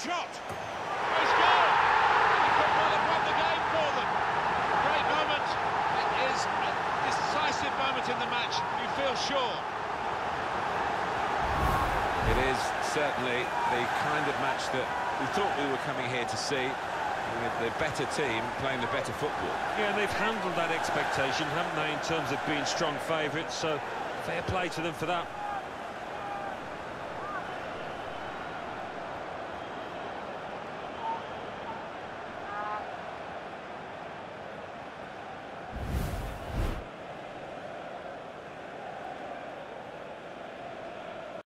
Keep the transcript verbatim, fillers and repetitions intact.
shot. He scored. He could well have won the game for them. Great moment. It is a decisive moment in the match, you feel sure. It is certainly the kind of match that we thought we were coming here to see, with the better team playing the better football. Yeah, and they've handled that expectation, haven't they, in terms of being strong favourites, so fair play to them for that.